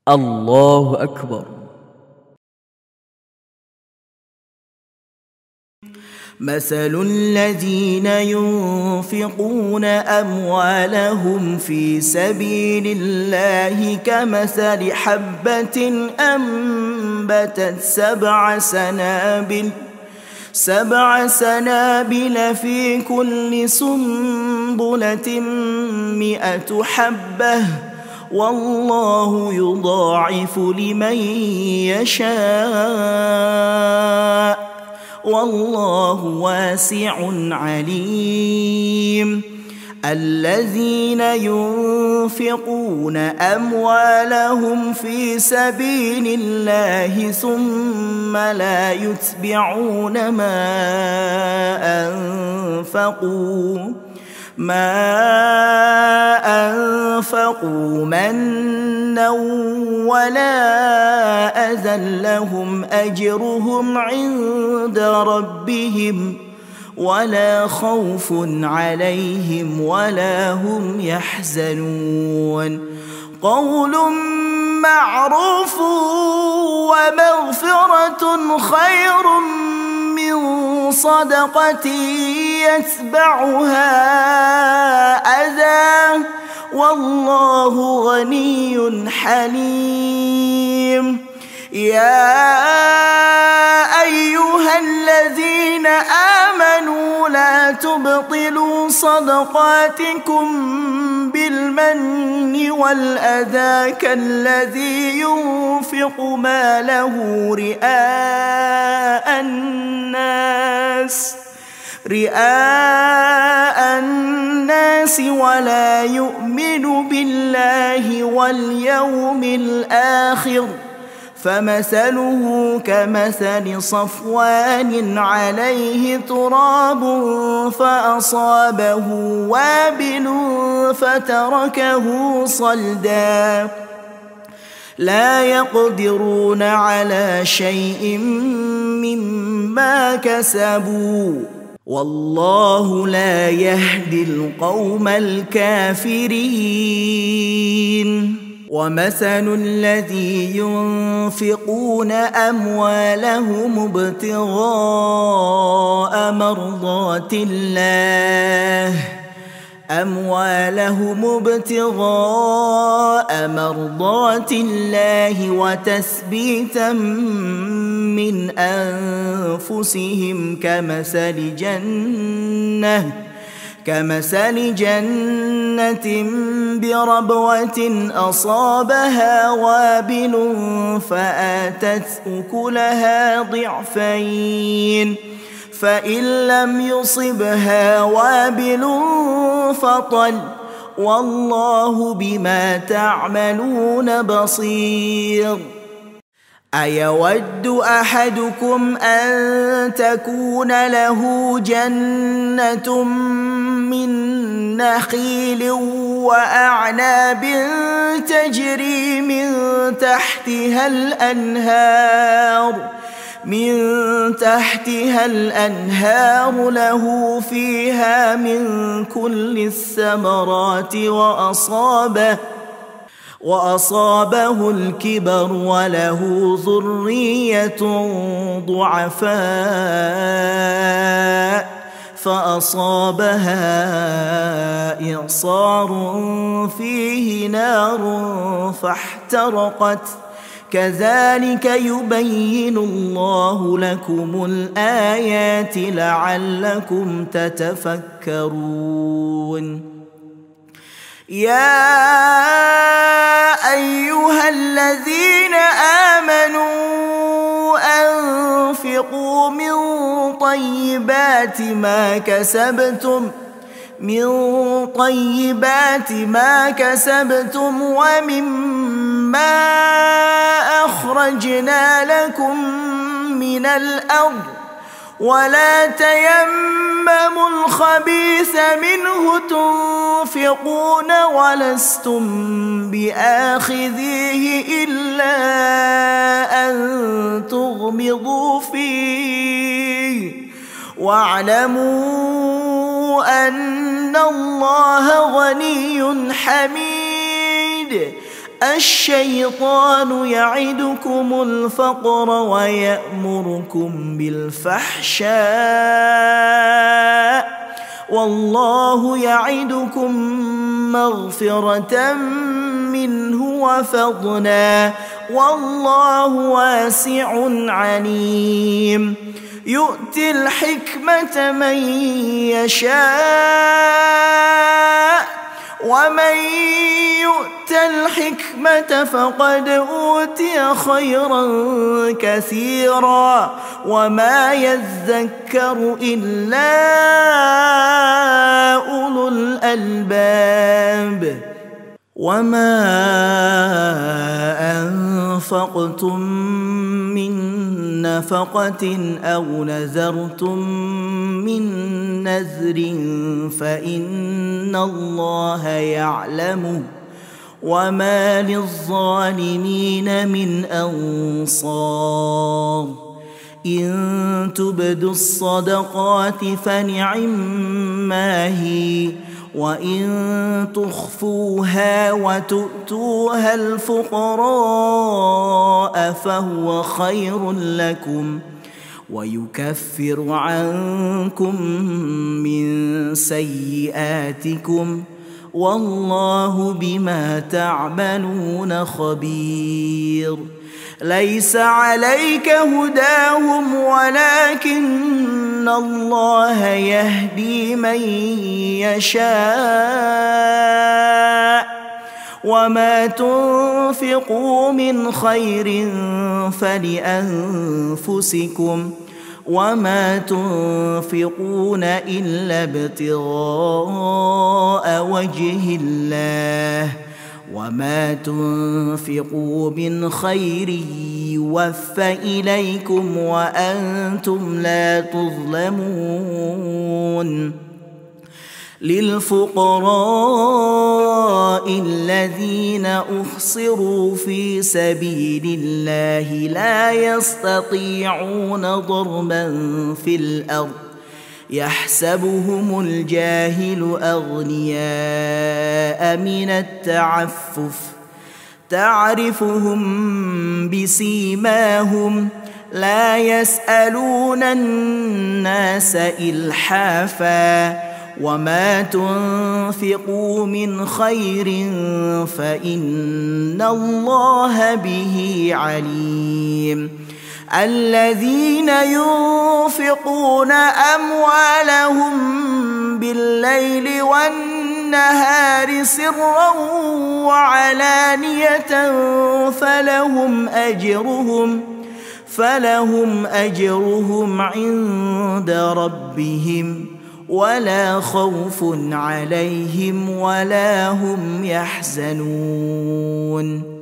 الله أكبر. مثل الذين ينفقون أموالهم في سبيل الله كمثل حبة أنبتت سبع سنابل في كل سنبلة 100 حبة والله يضاعف لمن يشاء والله واسع عليم. الذين ينفقون أموالهم في سبيل الله ثم لا يتبعون ما أنفقوا منا ولا أذى لهم أجرهم عند ربهم ولا خوف عليهم ولا هم يحزنون. قول معروف ومغفرة خير من صدقة يتبعها أذى والله غني حليم. يا أيها الذين آمنوا لا تبطلوا صدقاتكم بالمن والأذى كالذي ينفق ماله رئاء الناس ولا يؤمن بالله واليوم الآخر فمثله كمثل صفوان عليه تراب فأصابه وابل فتركه صلدا لا يقدرون على شيء مما كسبوا والله لا يهدي القوم الكافرين. ومثل الذي ينفقون أموالهم ابتغاء مرضات الله وتثبيتا من أنفسهم كمثل جنة بربوة أصابها وابل فآتت أكلها ضعفين فإن لم يصبها وابل فطل والله بما تعملون بصير. أيود أحدكم أن تكون له جنة من نخيل وأعناب تجري من تحتها الأنهار له فيها من كل الثمرات وأصابه الكبر وله ذرية ضعفاء فأصابها إعصار فيه نار فاحترقت كذلك يبين الله لكم الآيات لعلكم تتفكرون. يا أيها الذين آمنوا أنفقوا من طيبات ما كسبتم ومما أخرجنا لكم من الأرض ولا تيمموا الخبيث منه تنفقون ولستم بآخذيه إلا أن تغمضوا فيه واعلموا أن الله غني حميد. الشيطان يعدكم الفقر ويأمركم بالفحشاء والله يعدكم مغفرة منه وفضلا والله واسع عليم يؤتي الحكمة من يشاء ومن يؤت الحكمة فقد أوتي خيرا كثيرا وما يذكر إلا أولو الألباب وما أنفقتم من نفقة أو نذرتم من نذر فإن الله يعلمه وما للظالمين من أنصار إن تبدوا الصدقات فنعما هي وإن تخفوها وتؤتوها الفقراء فهو خير لكم ويكفر عنكم من سيئاتكم والله بما تعملون خبير ليس عليك هداهم ولكن الله يهدي من يشاء وما تنفقوا من خير فلأنفسكم وما تنفقون إلا ابتغاء وجه الله وما تنفقوا من خير يوفى إليكم وأنتم لا تظلمون للفقراء الذين أحصروا في سبيل الله لا يستطيعون ضربا في الأرض يحسبهم الجاهل أغنياء من التعفف تعرفهم بسيماهم لا يسألون الناس إلحافا وما تنفقوا من خير فإن الله به عليم الذين ينفقون أموالهم بالليل والنهار سرا وعلانية فلهم أجرهم عند ربهم ولا خوف عليهم ولا هم يحزنون